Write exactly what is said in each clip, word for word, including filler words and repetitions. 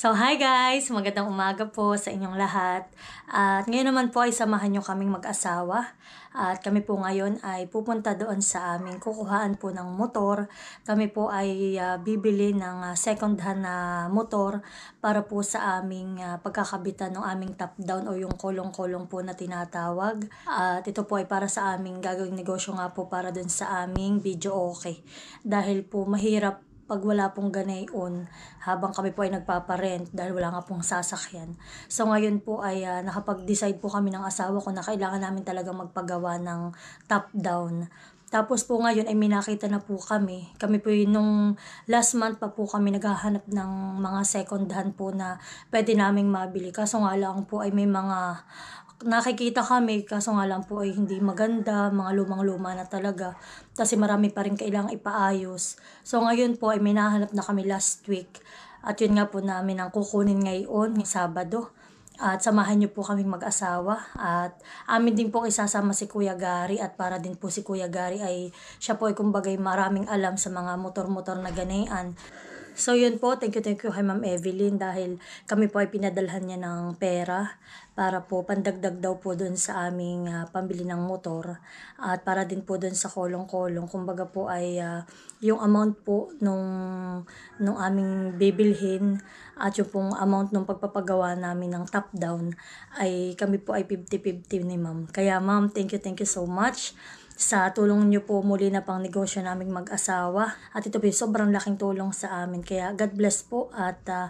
So, hi guys! Magandang umaga po sa inyong lahat. At ngayon naman po ay samahan nyo kaming mag-asawa. At kami po ngayon ay pupunta doon sa aming kukuhaan po ng motor. Kami po ay uh, bibili ng uh, second hand na motor para po sa aming uh, pagkakabitan ng aming top down o yung kulong-kulong po na tinatawag. At ito po ay para sa aming gagawing negosyo nga po para doon sa aming video okay. Dahil po mahirap pag wala pong ganayon habang kami po ay nagpaparent dahil wala nga pong sasakyan. So ngayon po ay uh, nakapag-decide po kami ng asawa ko na kailangan namin talaga magpagawa ng top down. Tapos po ngayon ay minakita na po kami. Kami po yung nung last month pa po kami naghahanap ng mga second hand po na pwede naming mabili. Kaso nga lang po ay may mga nakikita kami, kaso nga lang po ay hindi maganda, mga lumang-luma na talaga. Kasi marami pa rin kailangang ipaayos. So ngayon po ay may nahanap na kami last week. At yun nga po namin ang kukunin ngayon, ng Sabado. At samahan niyo po kaming mag-asawa. At amin din po isasama si Kuya Gary. At para din po si Kuya Gary ay siya po ay kumbagay maraming alam sa mga motor-motor na ganayan. So yun po, thank you thank you kay Ma'am Evelyn dahil kami po ay pinadalhan niya ng pera para po pandagdag daw po doon sa aming uh, pambili ng motor at para din po doon sa kolong-kolong. Kumbaga po ay uh, yung amount po nung, nung aming bibilhin at yung pong amount nung pagpapagawa namin ng top down ay kami po ay fifty fifty ni Ma'am. Kaya Ma'am, thank you thank you so much sa tulong niyo po muli na pang negosyo naming mag-asawa. At ito po sobrang laking tulong sa amin. Kaya God bless po at uh,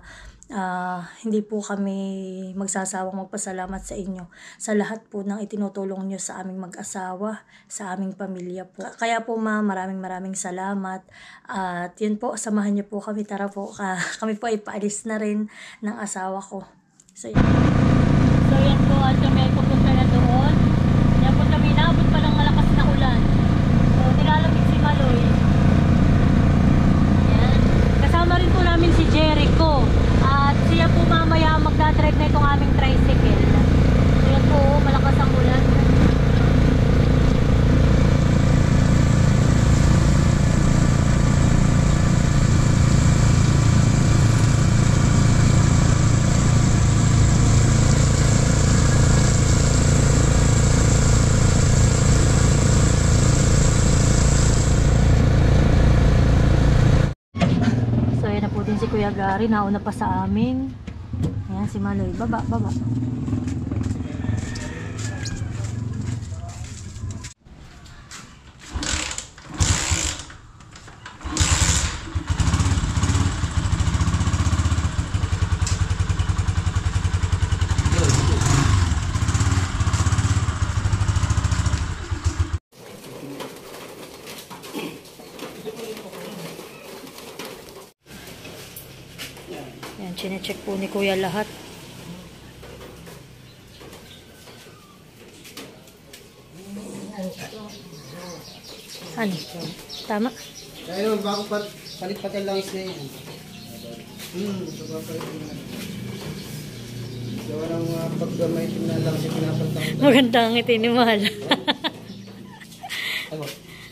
uh, hindi po kami magsasawang magpasalamat sa inyo sa lahat po ng itinutulong niyo sa aming mag-asawa, sa aming pamilya po. Kaya po Ma'am, maraming maraming salamat. At yun po, samahan niyo po kami. Tara po, uh, kami po ay paalis na rin ng asawa ko. So yan. So yan po, at kami ay pupunta na doon. Yan po kami, naabot pa ng malakas na ulan. So, nilalamig si Maloy. Yan. Kasama rin po namin si Jericho. At siya po mamaya magdadrive na itong aming tricycle. So, yan po, malakas ang ulan. Si Kuya Gary, nauna pa sa amin. Ayan, si Maloy. Baba, baba. Yan, chinecheck po ni Kuya lahat. Ano? Tama? Kaya bago palit-patal lang isna yan. Hmm, ito ba palit na. Gawa ng uh, paggamay na lang siya pinapaltang. Maganda ang ngiti ni Mahal. Ako.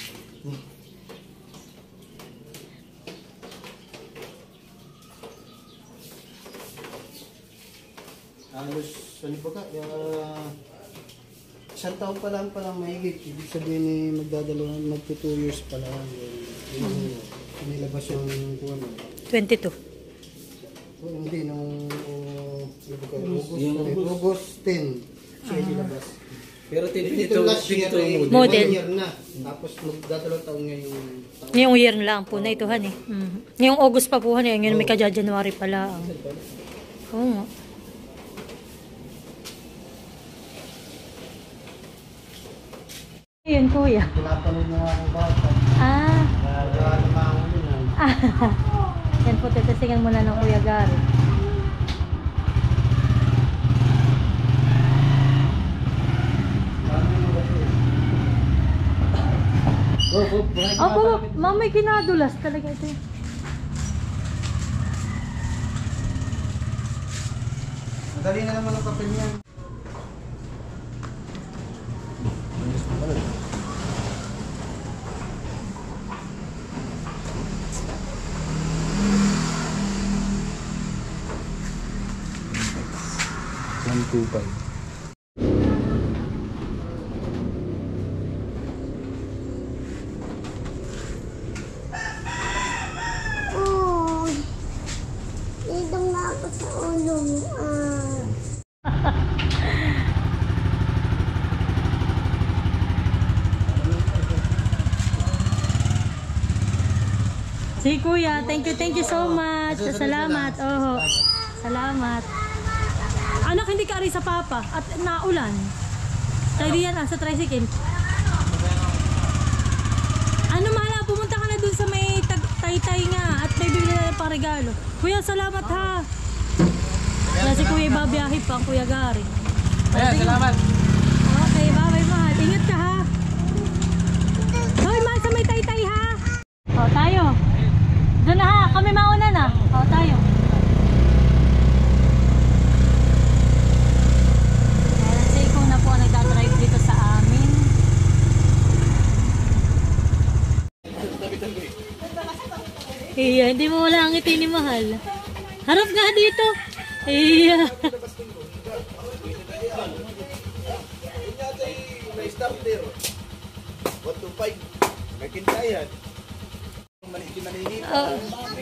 Halos, ano ba ka? Uh, isang taon pa lang palang mahigit. Ibig sabihin ni magdadalawang magto two years pa lang. Yung mm. nilabas yung kuwan. twenty-two. Oh, hindi, nung uh, August ten. Siya uh-huh. nilabas. Pero ito last year ay model year na. Tapos magdadalawang taon nga yung taon. Ngayong year lang po na ito, han eh. Mm. Ngayong August pa po, han eh. Ngayon may kadya-January pala. Oo nga. Ayun, Kuya. Pinapanood mo nga ng bata. Ah. Kaya naman ako din. Ah. Yan po, titasingan muna ng Kuya Gary. Opo, ma'am, may kinadulas talaga ito. Madali na naman ang papel niyan. one two five. Uy, dito nga ako sa ulo mo. Ah. Si Kuya, thank you, thank you so much. Salamat. Oh, salamat. Anak, hindi ka ari sa papa at naulan. Tayo diyan ah, sa tricycle. Ano mahala, pumunta ka na dun sa may taytay nga at may bibili na pang regalo. Kuya, salamat ha. Wala si Kuya babiyahe pa, Kuya Gary. Ayan, salamat. Okay, bye-bye mahal. Ingat ka ha. Hoy, mahal sa may taytay ha. O, tayo. Doon na ha, kami mauna na. O, tayo. Ayan, si Iko na po ang nagdadrive dito sa amin. Iya, hindi mo wala ang ngiti ni Mahal. Harap nga dito. Iya. one two five. May kintayan. Oh.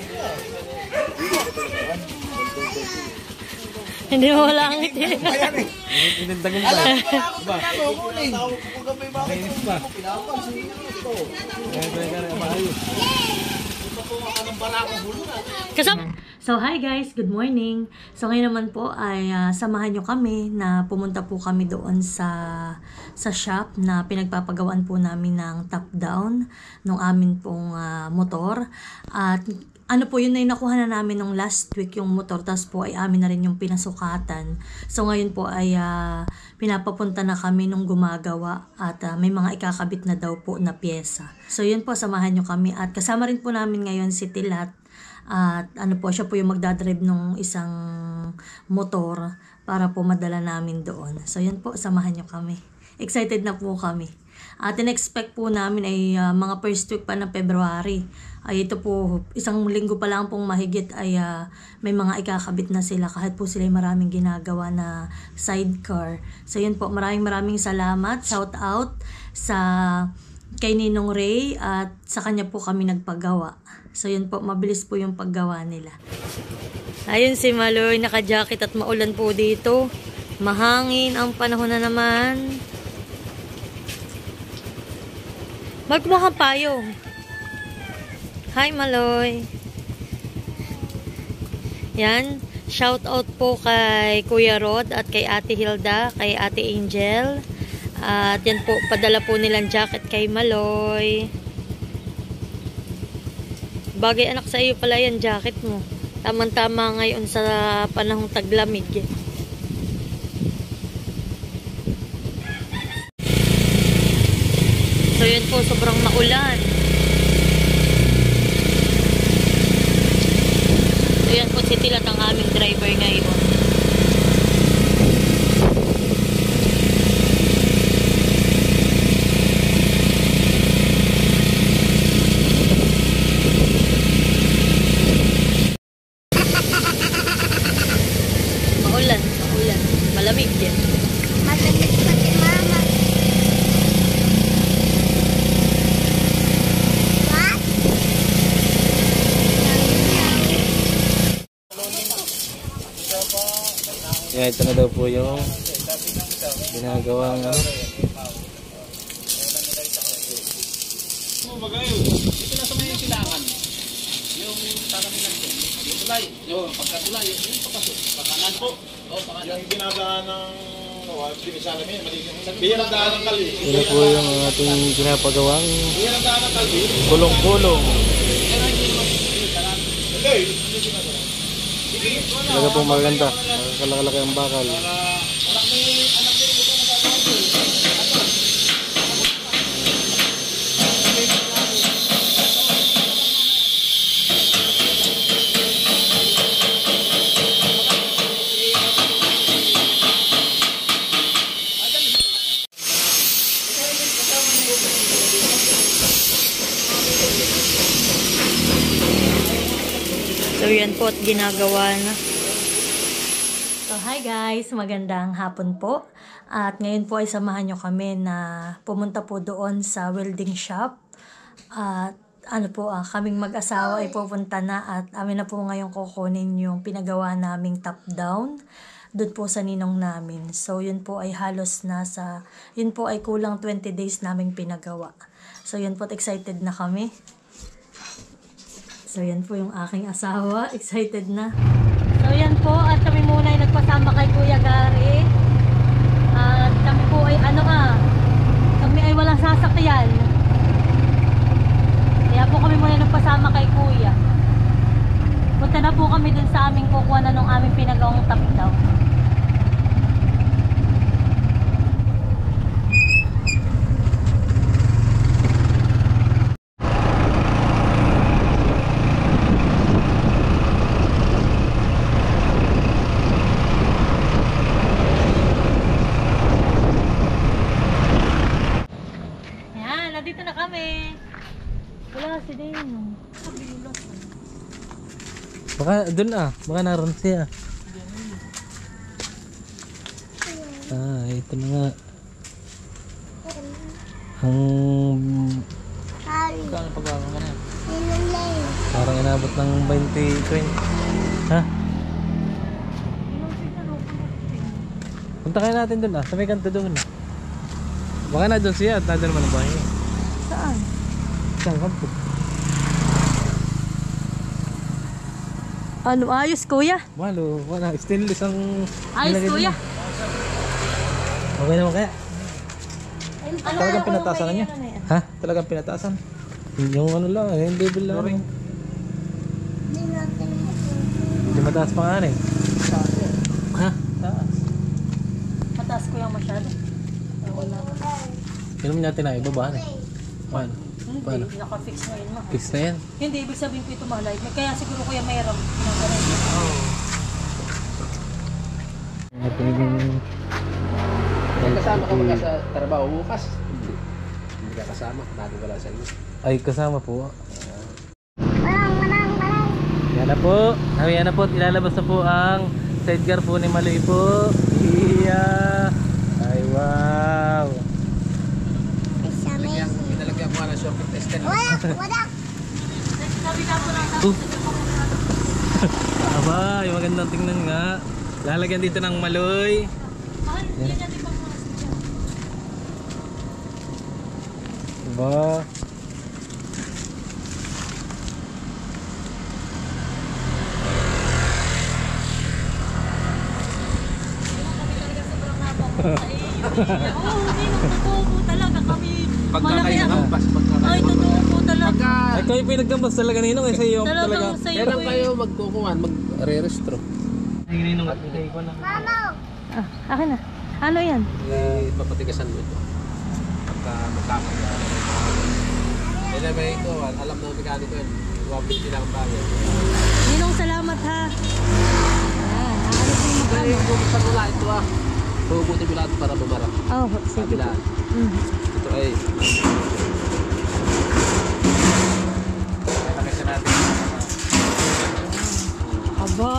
Hindi mo wala ang ngiti. Inindagan ba? Ba? Mainis pa. Kasama. So hi guys, good morning. So ngayon naman po ay uh, samahan nyo kami na pumunta po kami doon sa sa shop na pinagpapagawan po namin ng top down ng amin pong uh, motor. At ano po yun na yung nakuha na namin nung last week yung motor, tapos po ay amin na rin yung pinasukatan. So ngayon po ay uh, pinapapunta na kami nung gumagawa at uh, may mga ikakabit na daw po na pyesa. So yun po, samahan nyo kami at kasama rin po namin ngayon si Tilat. At ano po, siya po yung magdadrive nung isang motor para po madala namin doon. So yun po, samahan nyo kami. Excited na po kami. At in-expect po namin ay uh, mga first week pa ng February. Ay ito po, isang linggo pa lang pong mahigit ay uh, may mga ikakabit na sila kahit po sila maraming ginagawa na sidecar. So yun po, maraming maraming salamat. Shout out sa kay Ninong Ray at sa kanya po kami nagpagawa. So yun po, mabilis po yung paggawa nila. Ayun si Maloy, naka-jacket at maulan po dito. Mahangin ang panahon na naman. Magkumuha kang payong. Hi Maloy. Yan, shout out po kay Kuya Rod at kay Ate Hilda, kay Ate Angel. At yan po, padala po nilang jacket kay Maloy. Bagay anak sa iyo pala yan, jacket mo. Tamang-tama ngayon sa panahong taglamig. So yun po, sobrang maulan. So yan po si Tilat ang aming driver ngayon. Maulan, maulan. Malamig yan. Malamig pa si Mama. What? Yeah, ito na daw po yung ginagawang ano. Ito na sa may silangan. Yung tatamin natin. Yung tulay. Yung pagkatulay. Yung pagkasok. Pakanan po. O, pakanan. Yung ginadaan ng pinisala mo yun. Biyan ang daan ng kalbi. Ito po yung ating ginapagawang Biyan ang daan ng kalbi. kulong-kulong. Okay. Talaga pong maganda. Magkakalaki ang bakal. So yan po at ginagawa na. So hi guys! Magandang hapon po. At ngayon po ay samahan nyo kami na pumunta po doon sa welding shop. At ano po, ah, kaming mag-asawa ay pupunta na at amin na po ngayon kukunin yung pinagawa naming top down doon po sa ninong namin. So yun po ay halos nasa, yun po ay kulang twenty days naming pinagawa. So yun po, excited na kami. So yan po yung aking asawa, excited na. So yan po, at kami muna ay nagpasama kay Kuya Gary. At kami po ay ano ah, kami ay walang sasakyan. Kaya po kami muna nagpasama kay Kuya. Punta na po kami dun sa aming kukuha na nung aming pinagawang top down. Nandito na kami. Wala si Dino. Baka doon ah, baka naroon siya. Ah, ito na nga. Ang Hari. kang pagkakang ka na. Nilulay. Parang inabot ng twenty twenty. Ha? Punta kayo natin doon ah, sa may kanto doon. Baka na doon siya at nandun naman ang bahay niya. Saan? Saan kanto? Ano, ayos Kuya? Malo, wala. Stainless ang... Ayos nilagay Kuya? doon. Okay naman kaya? Talagang pinatasan na niya? Ha? Talagang pinatasan? Yung ano lang, yung level lang. Hindi natin Hindi mataas pa nga eh. Ha? Taas. Mataas ko yung masyado. Wala. Inom natin na ibaba na. Paano? Hindi, Paano? naka-fix ngayon mo. Fix na yan. Hindi, ibig sabihin ko ito malay. Kaya siguro Kuya mayroon. May kasama ka ba sa trabaho bukas? Hindi. Hindi ka kasama. Bago wala sa inyo. Ay, kasama po. Marang, marang, marang. Yan na po. Ay, yan na po. Ilalabas na po ang sidecar po ni Maloy po. Iya. Ay, wow. Isa may. Pinalagyan ko nga ng shopping tester. Wadak, wadak. Uh. Aba, yung magandang tingnan nga. Lalagyan dito ng Maloy. Yan. Diba? Oo, hindi. Totoo po talaga kami. Pagka kayo nagambas, pagka kayo Ay, totoo po talaga. Pagka Ay, kayo po yung nagdambas talaga ninong. Kasi yung talaga. Talagang sa'yo kailan po kayo magkukuhan, mag-re-restro? Ay, ninong at ikay ko na. Mama. Ah, akin na. Ano yan? Eh, papatigasan mo ito. Pagka magkakita. Kailan ba ito, alam na mekaniko yun. one fifty lang ang bagay. Ninong, salamat ha. Ayan, aalis yung Dahil magkano. kung saan wala ito ah. Hugutin mo lahat para bumarap. Oh, sige po. Kabilaan. Mm. Ito ay Nakasya natin. Aba.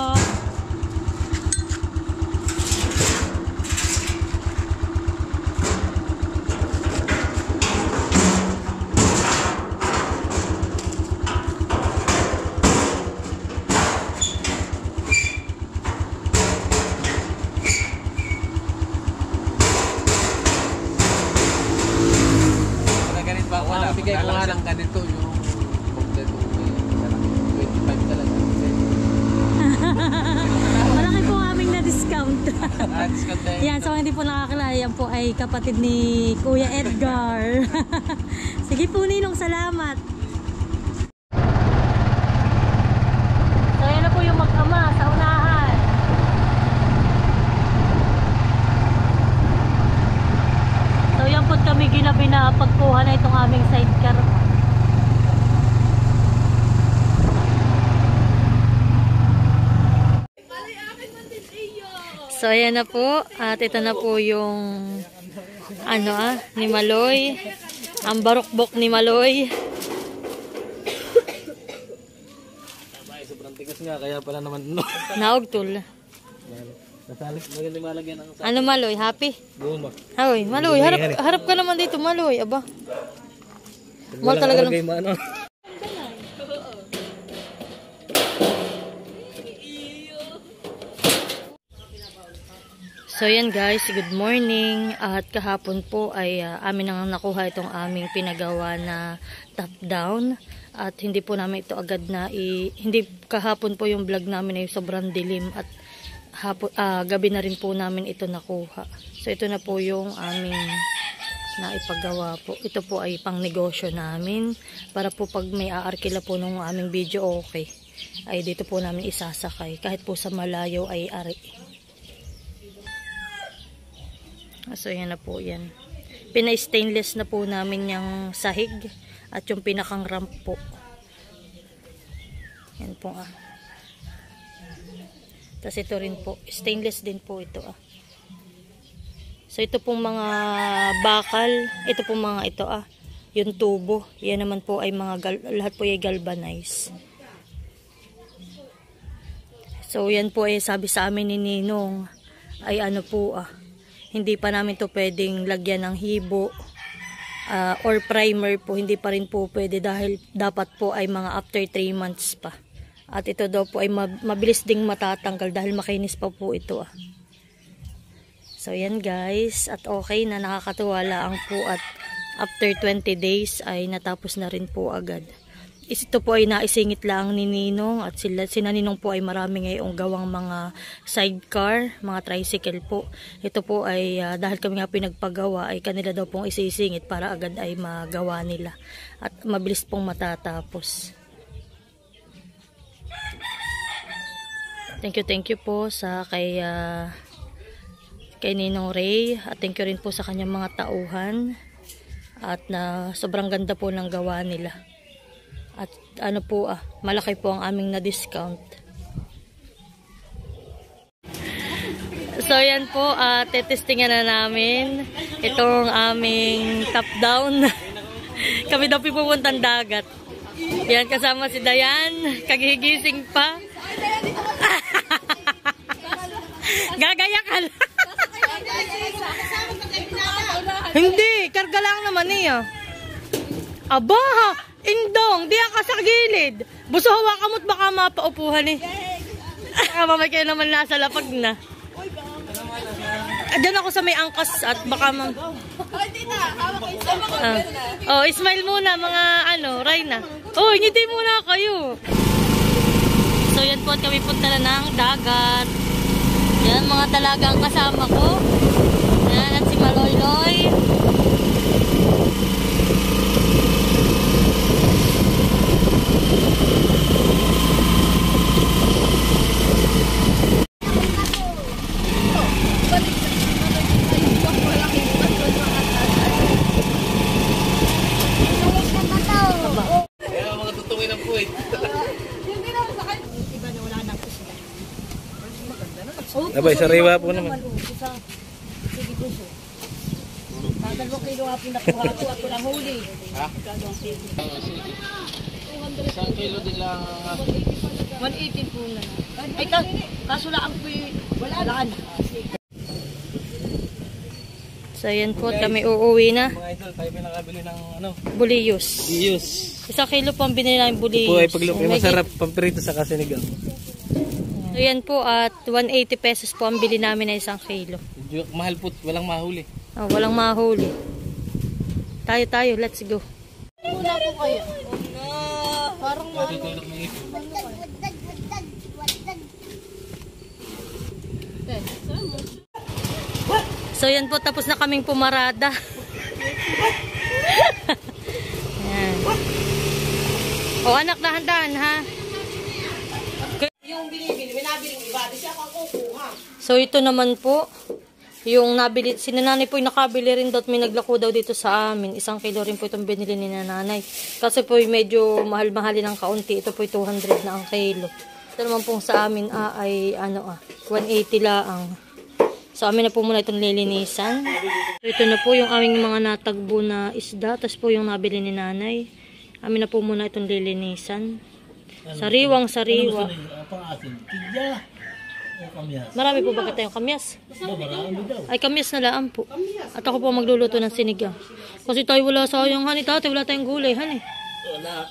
wala. Bigay ko nga lang ganito yung kompleto twenty-five talaga. Malaki po aming na-discount. Ah, discount na yun. Yan, so hindi po nakakilala. Yan po ay kapatid ni Kuya Edgar. Sige po, Ninong, salamat. So yan na po yung mag-ama sa unahan. So yan po kami ginabi na pagkuha na itong aming sidecar. So ayan na po, at ito na po yung ano ah, ni Maloy, ang barukbok ni Maloy. Sobrang tigas nga, kaya pala naman no. Naog tul. Nasalik, maganda malagyan ang sa... Ano Maloy, happy? Doon ba? Hoy, Maloy, harap, harap ka naman dito, Maloy. Aba. Mal talaga lang. Ano? So yan guys, good morning. At kahapon po ay uh, amin nang nakuha itong aming pinagawa na top down. At hindi po namin ito agad na i hindi kahapon po yung vlog namin ay sobrang dilim at hapon, uh, gabi na rin po namin ito nakuha. So ito na po yung aming naipagawa po. Ito po ay pang negosyo namin para po pag may aarkila po ng aming video okay ay dito po namin isasakay kahit po sa malayo ay ari. So yan na po yan. Pina-stainless na po namin yung sahig at yung pinakang ramp po. Yan po ah. Tapos ito rin po. Stainless din po ito ah. So ito pong mga bakal. Ito pong mga ito ah. Yung tubo. Yan naman po ay mga gal lahat po ay galvanized. So yan po ay sabi sa amin ni Ninong ay ano po ah. Hindi pa namin to pwedeng lagyan ng hibo uh, or primer po. Hindi pa rin po pwede dahil dapat po ay mga after three months pa. At ito daw po ay mabilis ding matatanggal dahil makinis pa po ito ah. So yan guys. At okay na, nakakatuwa lang po at after twenty days ay natapos na rin po agad. Ito po ay naisingit lang ni Ninong at sila, sina Ninong po ay marami ngayong gawang mga sidecar, mga tricycle po. Ito po ay uh, dahil kami nga pinagpagawa ay kanila daw pong isisingit para agad ay magawa nila. At mabilis pong matatapos. Thank you, thank you po sa kay, uh, kay Ninong Ray. At thank you rin po sa kanyang mga tauhan. At na sobrang ganda po ng gawa nila. At ano po ah, malaki po ang aming na-discount. So yan po, uh, tetestingan na namin itong aming top down. Kami daw pupuntang dagat. Yan kasama si Dayan, kagigising pa. Gagaya ka lang. Hindi, karga lang naman niya. Aba, indong, di ka sa gilid. Buso hawakan mo't baka mapaupuhan eh. Baka mamay kayo naman nasa lapag na. Diyan ako sa may angkas at baka mang... Ah. Oh, smile muna mga ano, Rayna. Oh, ngiti muna kayo. So yan po at kami punta na ng dagat. Yan mga talagang kasama ko. Yan at si Maloyloy. Abay, sariwa po naman. Dalawang kilo nga pinakuha ko at walang huli. Ha? Isang kilo din lang. one eighty po na. Ay, kaso lang po wala na. So yan po, kami uuwi na. Mga idol, tayo pinakabili ng ano? Buliyos. Iyos. Isang kilo po ang binili namin buliyos. Ito po ay paglupi. Masarap pampirito sa kasinigang. So yan po at one eighty pesos po ang bili namin na isang kilo. Mahal po, walang mahuli. Oh, walang mahuli. Tayo tayo, let's go. Una po kayo. Parang Tutulog ng ito. So yan po, tapos na kaming pumarada. Yan. O anak, dahan-dahan ha. yung binibili, binabiling iba, di siya kang kukuha. So ito naman po, yung nabili, si nanay po yung nakabili rin daw at may naglako daw dito sa amin. Isang kilo rin po itong binili ni nanay. Kasi po medyo mahal-mahalin ng kaunti. Ito po two hundred na ang kilo. Ito naman pong sa amin ah, ay ano ah, one eighty laang. So amin na po muna itong lilinisan. So, ito na po yung aming mga natagbo na isda. Tapos po yung nabili ni nanay. Amin na po muna itong lilinisan. Sariwang sariwa. Marami po ba tayong kamyas? Ay, kamyas na laan po. At ako po magluluto ng sinigang. Kasi tayo wala sayang, honey. Tatay, wala tayong gulay, honey. Wala.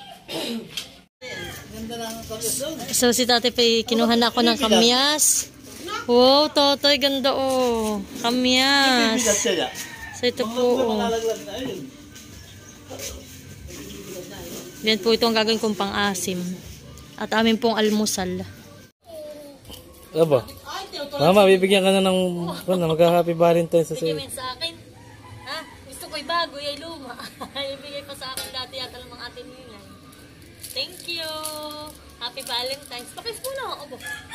So, si tatay pa kinuha na ako ng kamyas. Wow, tatay, ganda oh. Kamyas. So, ito po oh. Yan po ito ang gagawin kong pang-asim. At amin pong almusal. Ano ba? Mama, bibigyan ka na ng ano, magka-happy Valentine's sa sa'yo. Bigyan sa akin. Ha? Gusto ko'y bago, ay luma. Ibigay pa sa akin dati yata ng mga atin yun yan. Thank you. Happy Valentine's. Pakis mo na ako.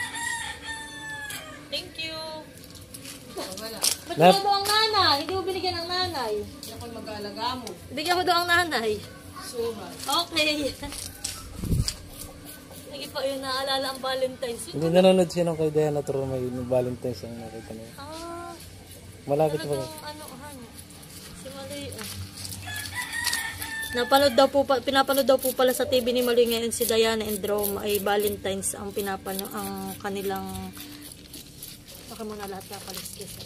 Thank you. Ba't Nat- mo ang nanay? Hindi mo binigyan ng nanay. Ako'y mag-aalaga mo. Bigyan mo daw ang nanay. Suma. Okay. Sige pa yun, naalala ang Valentine's. Hindi nanonood siya nung kay Diana Toro may Valentine's ang nakita niya. Ah, Malapit pa. talagang ano, han. Si Maloy, ah. Napanood daw po, pa- pinapanood daw po pala sa T V ni Maloy ngayon si Diana and Rome ay Valentine's ang pinapanood, ang kanilang, baka mo na lahat kakaliskis.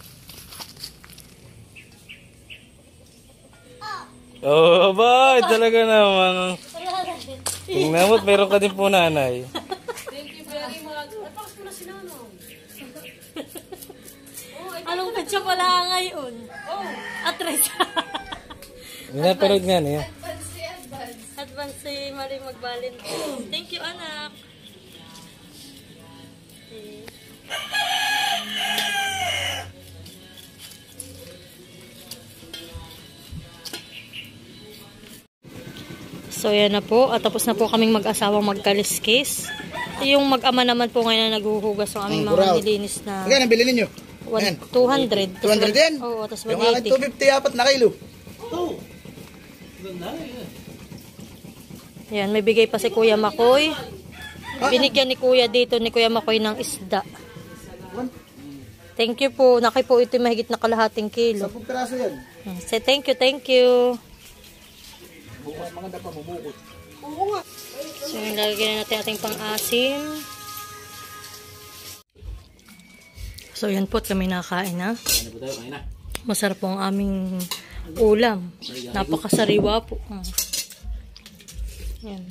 Oh, ba? Talaga naman. Tingnan mo't meron ka din po nanay. Thank you very much. Ay, pakas mo na si Nanong. Anong petsa pala ngayon? Oh, Atres. Minapanood nga niya. Advance si Maloy mag-Valentine's. Thank you, anak. Okay. So, yan na po. At tapos na po kaming mag-asawang magkaliskis. Yung mag-ama naman po ngayon na naghuhugas ng aming mga nilinis na Magkano nabili ninyo? one- two hundred. two hundred din? Oo, tapos Yung akin one eighty. two fifty, apat na kilo. Yan, may bigay pa si Kuya Makoy. Binigyan ni Kuya dito ni Kuya Makoy ng isda. Thank you po. Nakay po ito mahigit na kalahating kilo. Sampung piraso yan. Say thank you, thank you. Bukas mga dapat bubukot. So, yung lalagyan natin ating pang-asim. So, yan po. Kami nakain na. Ano po tayo, kain na? Masarap po ang aming ulam. Napakasariwa po. Ah. Yan.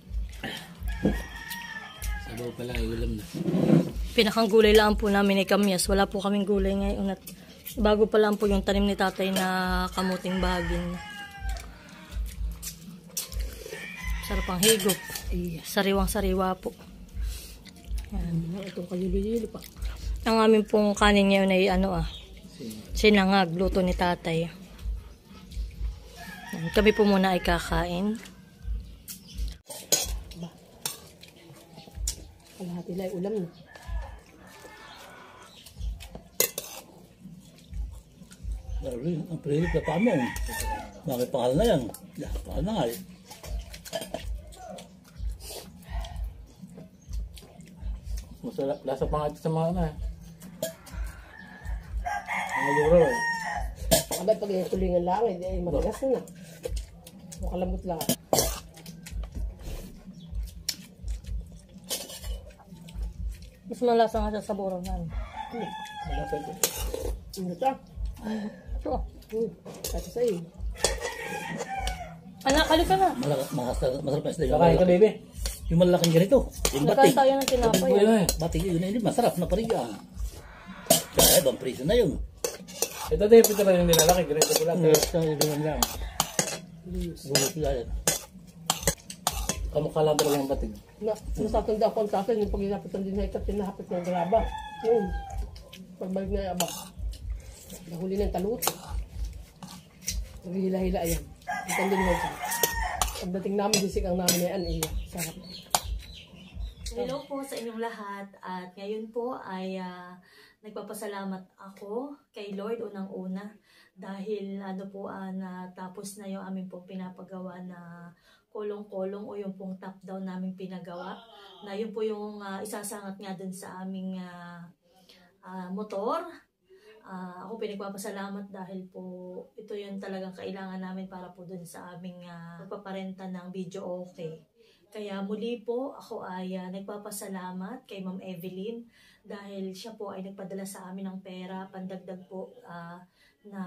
Sabaw pala, ulam na. Pinakang gulay lang po namin ay kamyas. Wala po kaming gulay ngayon. At bago pa lang po yung tanim ni tatay na kamuting bagin. Sarap ang higop. Sariwang sariwa po. Yan. itong kalili-lili pa. Ang amin pong kanin ngayon ay ano ah. Sinangag. Luto ni tatay. Yan. Kami po muna ay kakain. Kalahati lang ulam na. Ang prelit na pa mo. Bakit pakal na yan? Pakal na nga eh. Masarap. Lasa pa nga ito sa mga ano eh. Mga luro eh. Abay, pag yung tulingan lang, eh, matigas na. Makalambot lang. Mas malasa nga sa saboraw na. Malasa ito. Ano ito? Ito. Hmm, kasi sa'yo. Anak, halika na. Malak- Masarap masarap na isda. Yung Kakain ka, malaki- baby. Yung malaking ganito. Yung batik. Nagkain tayo ng tinapay. Ito ah. eh. Batik yun na yun. Masarap na pariyan. Kaya ibang priso na yun. Ito din, ito lang yung nilalaki. Ganito ko lang. Pero sa ibang lang. Gulo sila yan. Kamukha lang talaga yung batig. Na, nasatanda ko sa akin, yung pag-inapitan din na ikat, pinahapit ng graba. Yun. Pagbalik na yung aba. Nahuli ng talut. Naghihila-hila yan. Ikan din mo siya. Pagdating namin, disik ang namin na yan, iya. Sarap. Hello po sa inyong lahat at ngayon po ay ah, nagpapasalamat ako kay Lord unang-una dahil ano po ah, natapos na yung aming pong pinapagawa na kolong-kolong o yung pong top down namin pinagawa na yun po yung ah, isasangat nga dun sa aming ah, ah, motor. Ah, ako pinagpapasalamat dahil po ito yung talagang kailangan namin para po dun sa aming uh, pagpaparenta ng video okay. Kaya muli po ako ay uh, nagpapasalamat kay Ma'am Evelyn dahil siya po ay nagpadala sa amin ng pera, pandagdag po uh, na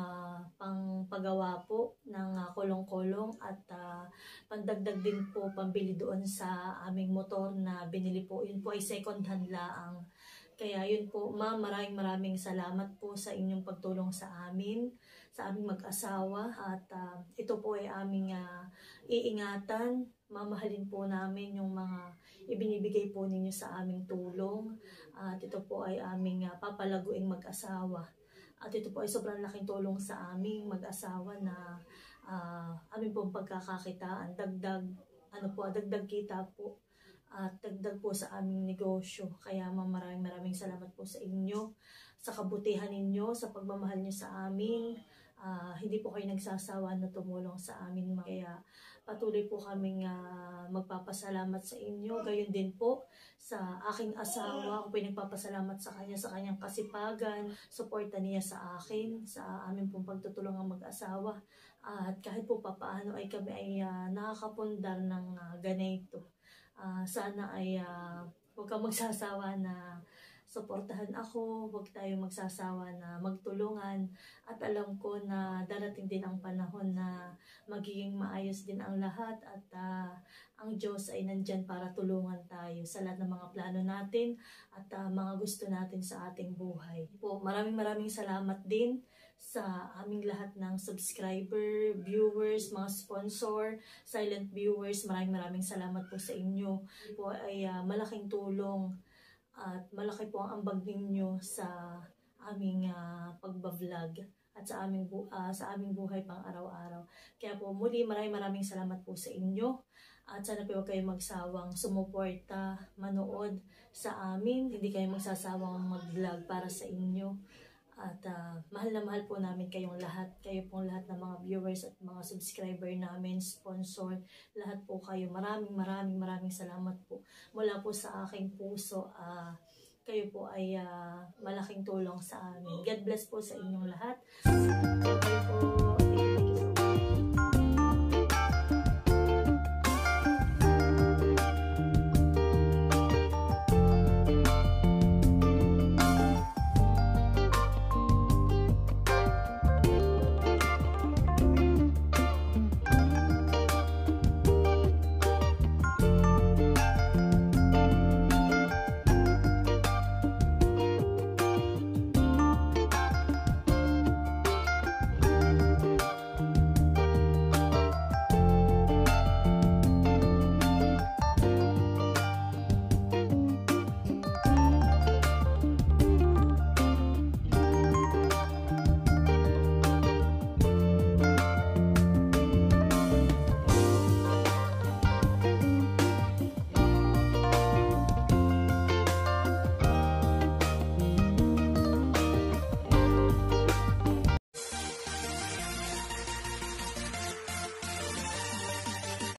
pangpagawa po ng uh, kolong-kolong at uh, pandagdag din po pambili doon sa aming motor na binili po. Yun po ay second hand laang. Kaya yun po, ma'am, maraming maraming salamat po sa inyong pagtulong sa amin, sa aming mag-asawa. At uh, ito po ay aming uh, iingatan. Mamahalin po namin yung mga ibinibigay po ninyo sa aming tulong. At ito po ay aming uh, papalaguing mag-asawa. At ito po ay sobrang laking tulong sa aming mag-asawa na uh, aming pong pagkakakitaan. Dagdag, ano po, dagdag kita po. At dagdag po sa aming negosyo. Kaya maraming maraming salamat po sa inyo, sa kabutihan ninyo, sa pagmamahal nyo sa amin. Uh, hindi po kayo nagsasawa na tumulong sa amin. Kaya patuloy po kaming uh, magpapasalamat sa inyo. Gayon din po sa aking asawa. Ako po nagpapasalamat sa kanya, sa kanyang kasipagan, suporta niya sa akin, sa amin pong pagtutulungan mag-asawa. Uh, at kahit po papaano ay kami ay uh, nakakapundar ng uh, ganito. Uh, sana ay uh, huwag kang magsasawa na suportahan ako, huwag tayo magsasawa na magtulungan. At alam ko na darating din ang panahon na magiging maayos din ang lahat at uh, ang Diyos ay nandyan para tulungan tayo sa lahat ng mga plano natin at uh, mga gusto natin sa ating buhay. Po, maraming maraming salamat din sa aming lahat ng subscriber, viewers, mga sponsor, silent viewers. Maraming maraming salamat po sa inyo. Po ay uh, malaking tulong at malaki po ang ambag ninyo sa aming uh, pagbablog at sa aming bu uh, sa aming buhay pang araw-araw. Kaya po muli maraming maraming salamat po sa inyo at sana po kayo magsawang sumuporta, manood sa amin. Hindi kayo magsasawang mag-vlog para sa inyo. At uh, mahal na mahal po namin kayong lahat. Kayo pong lahat ng mga viewers at mga subscriber namin, sponsor, lahat po kayo. Maraming maraming maraming salamat po. Mula po sa aking puso, uh, kayo po ay uh, malaking tulong sa amin. God bless po sa inyong lahat. Bye po.